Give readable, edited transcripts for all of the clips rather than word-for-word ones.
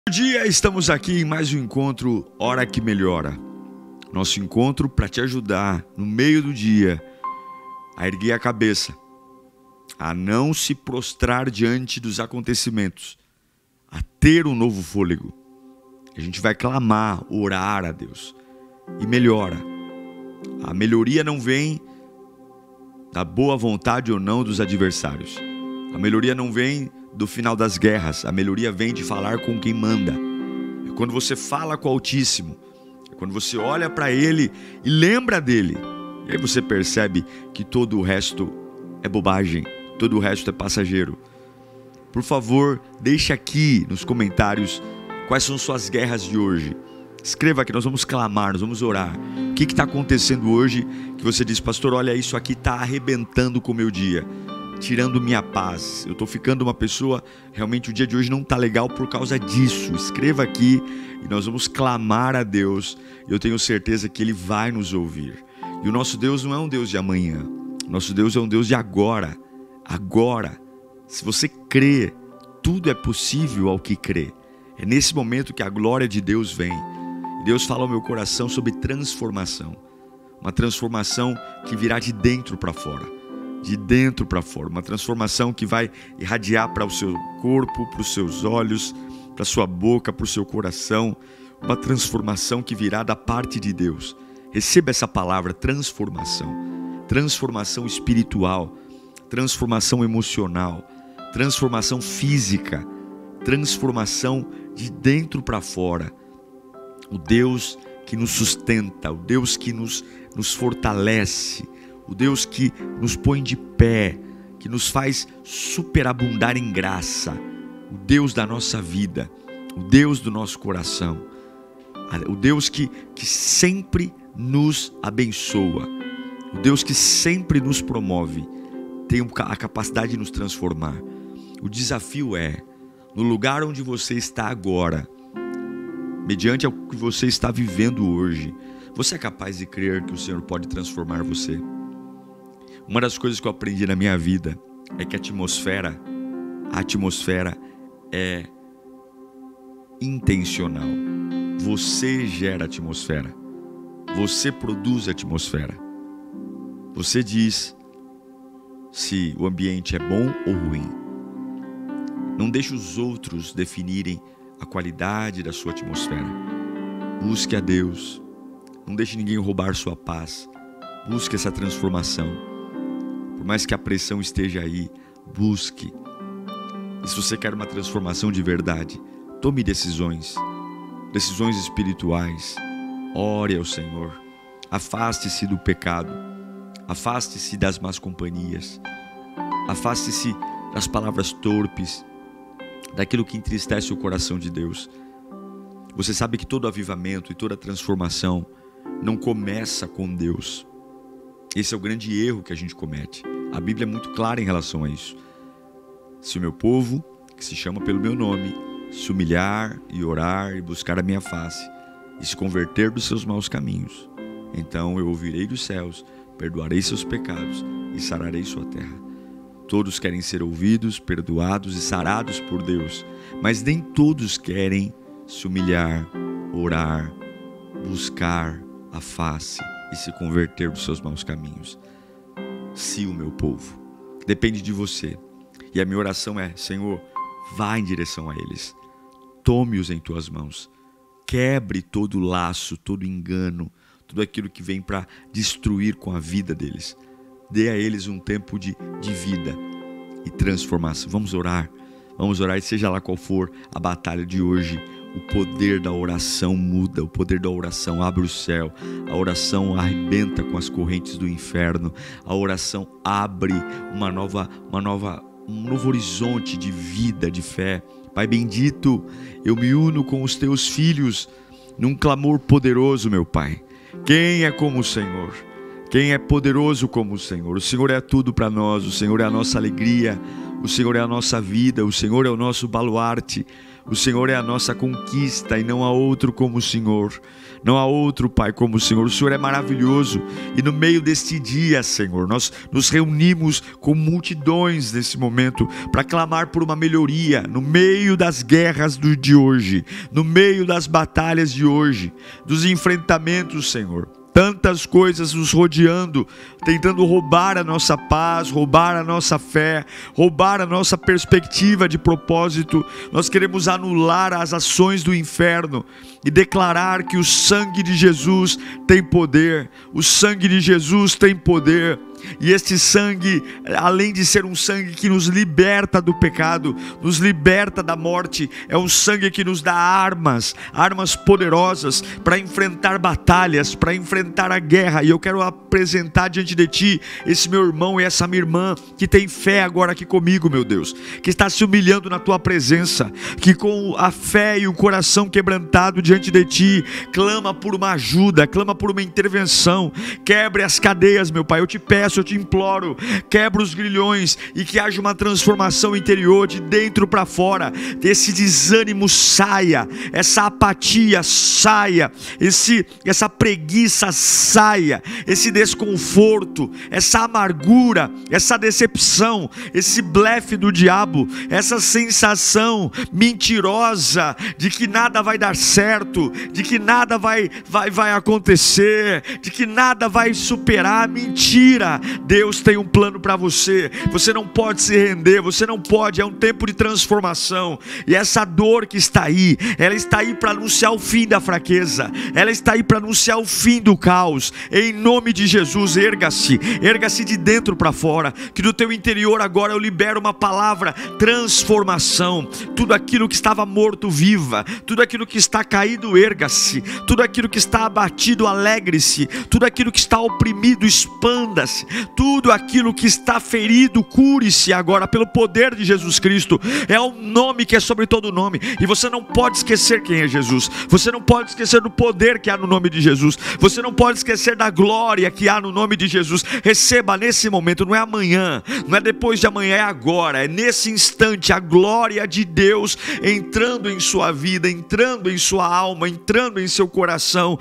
Bom dia, estamos aqui em mais um encontro Hora que Melhora. Nosso encontro para te ajudar no meio do dia a erguer a cabeça, a não se prostrar diante dos acontecimentos, a ter um novo fôlego. A gente vai clamar, orar a Deus e melhora. A melhoria não vem da boa vontade ou não dos adversários. A melhoria não vem do final das guerras. A melhoria vem de falar com quem manda. É quando você fala com o Altíssimo. É quando você olha para Ele e lembra dele. E aí você percebe que todo o resto é bobagem. Todo o resto é passageiro. Por favor, deixe aqui nos comentários quais são suas guerras de hoje. Escreva aqui, nós vamos clamar, nós vamos orar. O que está acontecendo hoje que você diz, pastor, olha, isso aqui está arrebentando com o meu dia, tirando minha paz. Eu estou ficando uma pessoa, realmente o dia de hoje não está legal por causa disso. Escreva aqui e nós vamos clamar a Deus. Eu tenho certeza que Ele vai nos ouvir. E o nosso Deus não é um Deus de amanhã. O nosso Deus é um Deus de agora. Agora. Se você crê, tudo é possível ao que crê. É nesse momento que a glória de Deus vem. Deus fala ao meu coração sobre transformação. Uma transformação que virá de dentro para fora. De dentro para fora. Uma transformação que vai irradiar para o seu corpo, para os seus olhos, para a sua boca, para o seu coração. Uma transformação que virá da parte de Deus. Receba essa palavra, transformação. Transformação espiritual. Transformação emocional. Transformação física. Transformação de dentro para fora. O Deus que nos sustenta, o Deus que nos fortalece, o Deus que nos põe de pé, que nos faz superabundar em graça, o Deus da nossa vida, o Deus do nosso coração, o Deus que sempre nos abençoa, o Deus que sempre nos promove, tem a capacidade de nos transformar. O desafio é, no lugar onde você está agora, mediante o que você está vivendo hoje, você é capaz de crer que o Senhor pode transformar você? Uma das coisas que eu aprendi na minha vida é que a atmosfera é intencional. Você gera a atmosfera. Você produz a atmosfera. Você diz se o ambiente é bom ou ruim. Não deixe os outros definirem a qualidade da sua atmosfera. Busque a Deus. Não deixe ninguém roubar sua paz. Busque essa transformação. Por mais que a pressão esteja aí, busque. E se você quer uma transformação de verdade, tome decisões. Decisões espirituais. Ore ao Senhor. Afaste-se do pecado. Afaste-se das más companhias. Afaste-se das palavras torpes, daquilo que entristece o coração de Deus. Você sabe que todo avivamento e toda transformação não começa com Deus. Esse é o grande erro que a gente comete. A Bíblia é muito clara em relação a isso. Se o meu povo, que se chama pelo meu nome, se humilhar e orar e buscar a minha face e se converter dos seus maus caminhos, então eu ouvirei dos céus, perdoarei seus pecados e sararei sua terra. Todos querem ser ouvidos, perdoados e sarados por Deus, mas nem todos querem se humilhar, orar, buscar a face e se converter dos seus maus caminhos. Se o meu povo, depende de você. E a minha oração é, Senhor, vá em direção a eles. Tome-os em tuas mãos. Quebre todo laço, todo engano, tudo aquilo que vem para destruir com a vida deles. Dê a eles um tempo de vida e transformação. Vamos orar e seja lá qual for a batalha de hoje, o poder da oração muda, o poder da oração abre o céu, a oração arrebenta com as correntes do inferno, a oração abre um novo horizonte de vida, de fé. Pai bendito, eu me uno com os teus filhos num clamor poderoso, meu Pai. Quem é como o Senhor? Quem é poderoso como o Senhor? O Senhor é tudo para nós, o Senhor é a nossa alegria, o Senhor é a nossa vida, o Senhor é o nosso baluarte. O Senhor é a nossa conquista e não há outro como o Senhor. Não há outro Pai como o Senhor. O Senhor é maravilhoso. E no meio deste dia, Senhor, nós nos reunimos com multidões nesse momento para clamar por uma melhoria no meio das guerras de hoje, no meio das batalhas de hoje, dos enfrentamentos, Senhor. Tantas coisas nos rodeando, tentando roubar a nossa paz, roubar a nossa fé, roubar a nossa perspectiva de propósito. Nós queremos anular as ações do inferno e declarar que o sangue de Jesus tem poder. O sangue de Jesus tem poder. E este sangue, além de ser um sangue que nos liberta do pecado, nos liberta da morte, é um sangue que nos dá armas poderosas para enfrentar batalhas, para enfrentar a guerra. E eu quero apresentar diante de Ti esse meu irmão e essa minha irmã que tem fé agora aqui comigo, meu Deus, que está se humilhando na Tua presença, que com a fé e o coração quebrantado diante de Ti, clama por uma ajuda, clama por uma intervenção. Quebre as cadeias, meu Pai, eu te peço, eu te imploro, quebra os grilhões e que haja uma transformação interior de dentro para fora. Esse desânimo saia, essa apatia saia, essa preguiça saia, esse desconforto, essa amargura, essa decepção, esse blefe do diabo, essa sensação mentirosa de que nada vai dar certo, de que nada vai acontecer, de que nada vai superar. Mentira! Deus tem um plano para você. Você não pode se render, você não pode. É um tempo de transformação. E essa dor que está aí, ela está aí para anunciar o fim da fraqueza, ela está aí para anunciar o fim do caos. Em nome de Jesus, erga-se de dentro para fora. Que do teu interior agora eu libero uma palavra: transformação. Tudo aquilo que estava morto, viva. Tudo aquilo que está caído, erga-se. Tudo aquilo que está abatido, alegre-se. Tudo aquilo que está oprimido, expanda-se. Tudo aquilo que está ferido, cure-se agora pelo poder de Jesus Cristo. É o nome que é sobre todo nome. E você não pode esquecer quem é Jesus. Você não pode esquecer do poder que há no nome de Jesus. Você não pode esquecer da glória que há no nome de Jesus. Receba nesse momento, não é amanhã, não é depois de amanhã, é agora, é nesse instante, a glória de Deus entrando em sua vida, entrando em sua alma, entrando em seu coração.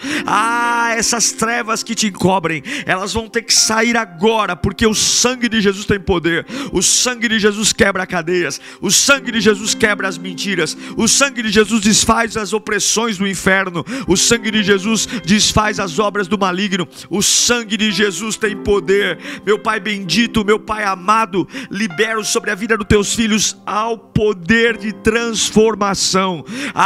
Essas trevas que te encobrem, elas vão ter que sair agora, porque o sangue de Jesus tem poder. O sangue de Jesus quebra cadeias, o sangue de Jesus quebra as mentiras, o sangue de Jesus desfaz as opressões do inferno, o sangue de Jesus desfaz as obras do maligno. O sangue de Jesus tem poder. Meu Pai bendito, meu Pai amado, libero sobre a vida dos teus filhos ao poder de transformação.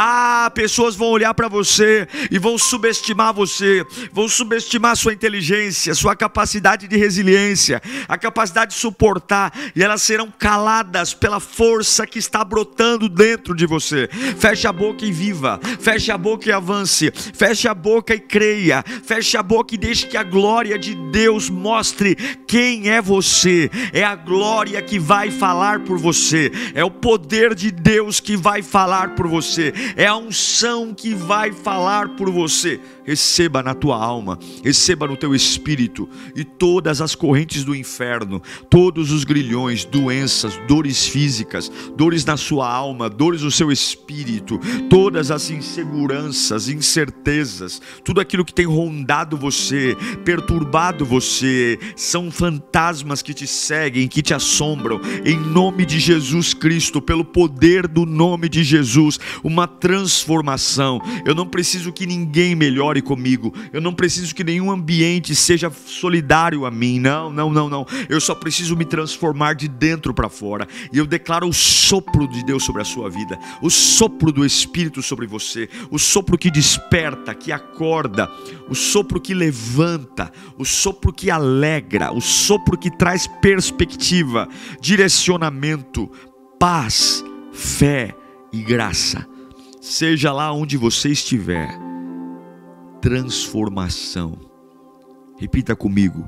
Pessoas vão olhar para você e vão subestimar você, vão subestimar sua inteligência, sua capacidade de resiliência, a capacidade de suportar, e elas serão caladas pela força que está brotando dentro de você. Feche a boca e viva, feche a boca e avance, feche a boca e creia, feche a boca e deixe que a glória de Deus mostre quem é você. É a glória que vai falar por você, é o poder de Deus que vai falar por você, é a unção que vai falar por você. Receba na tua alma, receba no teu espírito, e todas as correntes do inferno, todos os grilhões, doenças, dores físicas, dores na sua alma, dores no seu espírito, todas as inseguranças, incertezas, tudo aquilo que tem rondado você, perturbado você, são fantasmas que te seguem, que te assombram. Em nome de Jesus Cristo, pelo poder do nome de Jesus, uma transformação. Eu não preciso que ninguém melhore comigo, eu não preciso que nenhum ambiente seja solidário a mim, não. Eu só preciso me transformar de dentro para fora. E eu declaro o sopro de Deus sobre a sua vida, o sopro do Espírito sobre você, o sopro que desperta, que acorda, o sopro que levanta, o sopro que alegra, o sopro que traz perspectiva, direcionamento, paz, fé e graça. Seja lá onde você estiver, transformação. Repita comigo: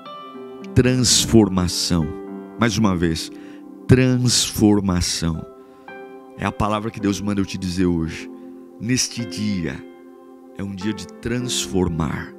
transformação. Mais uma vez, transformação. É a palavra que Deus manda eu te dizer hoje. Neste dia, é um dia de transformar,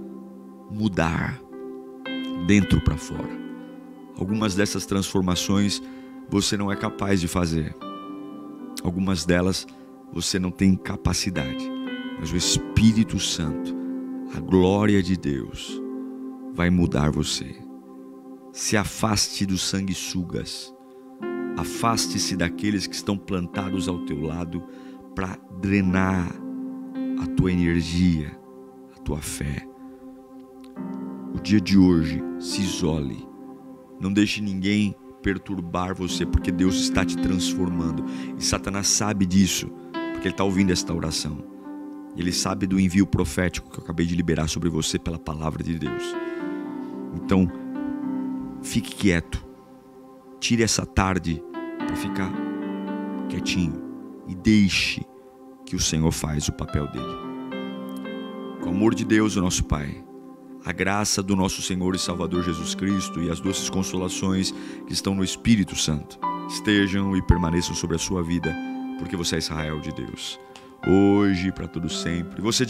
mudar, dentro para fora. Algumas dessas transformações você não é capaz de fazer. Algumas delas você não tem capacidade, mas o Espírito Santo, a glória de Deus, vai mudar você. Se afaste dos sanguessugas, afaste-se daqueles que estão plantados ao teu lado para drenar a tua energia, a tua fé. O dia de hoje, se isole, não deixe ninguém perturbar você, porque Deus está te transformando, e Satanás sabe disso, porque ele está ouvindo esta oração. Ele sabe do envio profético que eu acabei de liberar sobre você pela palavra de Deus. Então, fique quieto, tire essa tarde para ficar quietinho e deixe que o Senhor faz o papel dele. Com o amor de Deus, o nosso Pai, a graça do nosso Senhor e Salvador Jesus Cristo e as doces consolações que estão no Espírito Santo estejam e permaneçam sobre a sua vida, porque você é Israel de Deus, hoje e para todo sempre. Você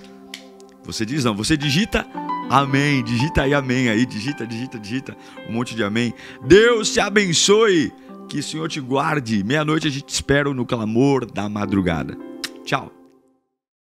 digita amém, digita aí amém aí, digita um monte de amém. Deus te abençoe, que o Senhor te guarde. Meia-noite a gente te espera no clamor da madrugada. Tchau.